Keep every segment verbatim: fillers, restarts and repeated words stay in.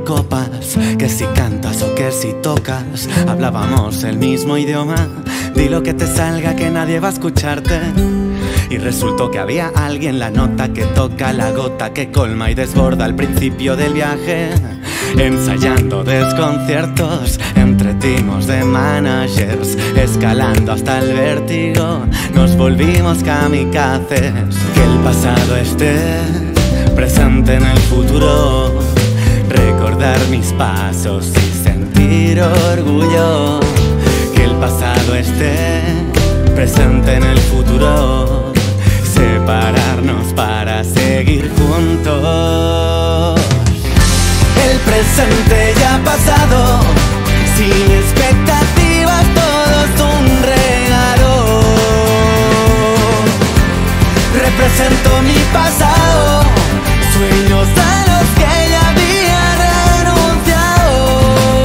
copas, que si cantas o que si tocas. Hablábamos el mismo idioma, di lo que te salga que nadie va a escucharte. Y resultó que había alguien, la nota que toca, la gota que colma y desborda al principio del viaje. Ensayando desconciertos entre timos de managers, escalando hasta el vértigo, nos volvimos kamikazes. Que el pasado esté presente en el futuro, recordar mis pasos y sentir orgullo. Que el pasado esté presente en el futuro, separarnos para seguir juntos. El presente ya ha pasado, sin expectativas, todo es un regalo. Represento mi pasado, sueños a los que ya había renunciado.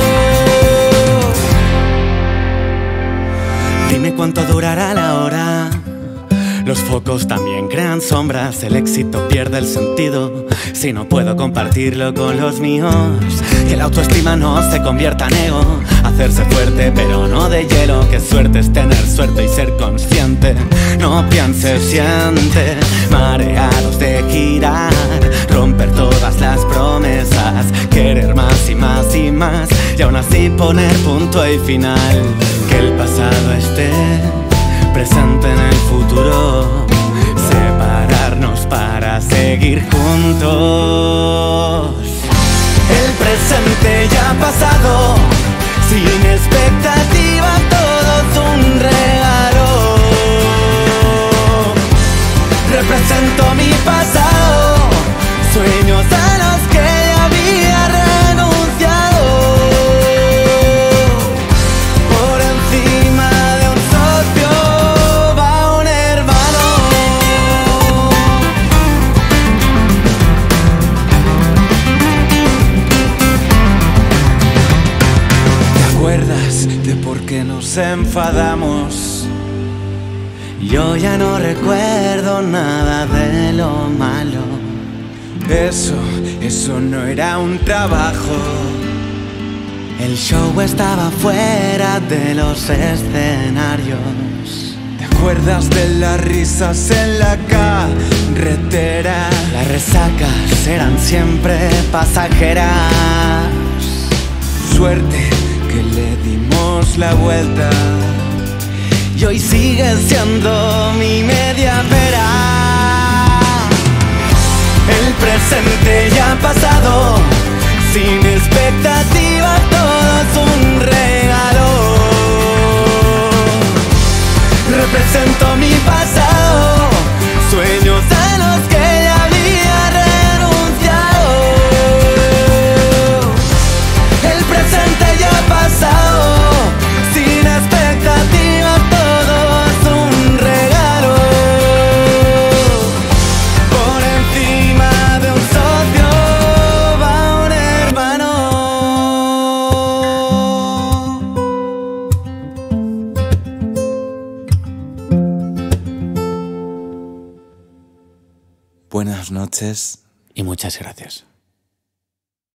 Dime cuánto durará la hora. Los focos también crean sombras, el éxito pierde el sentido si no puedo compartirlo con los míos. Que la autoestima no se convierta en ego, hacerse fuerte pero no de hielo. Que suerte es tener suerte y ser consciente. No pienses, siente, mareados de girar, romper todas las promesas, querer más y más y más, y aún así poner punto y final. Que el pasado esté presente en el futuro, separarnos para seguir juntos. El presente ya ha pasado, sin expectativas, todo es un regalo. Represento mi pasado, sueños a los que ya había renunciado. Por encima de un socio va un hermano. ¿Te acuerdas de por qué nos enfadamos? Yo ya no recuerdo nada de lo malo. Eso, eso no era un trabajo. El show estaba fuera de los escenarios. ¿Te acuerdas de las risas en la carretera? Las resacas eran siempre pasajeras. Suerte que le dimos la vuelta, y hoy sigue siendo mi media pera. El presente ya ha pasado, sin expectativas, todo es un regalo. Represento mi pasado, sueños a los que ya había renunciado. El presente ya ha pasado, sin expectativas, todo es un regalo. Por encima de un socio va un hermano. Buenas noches y muchas gracias.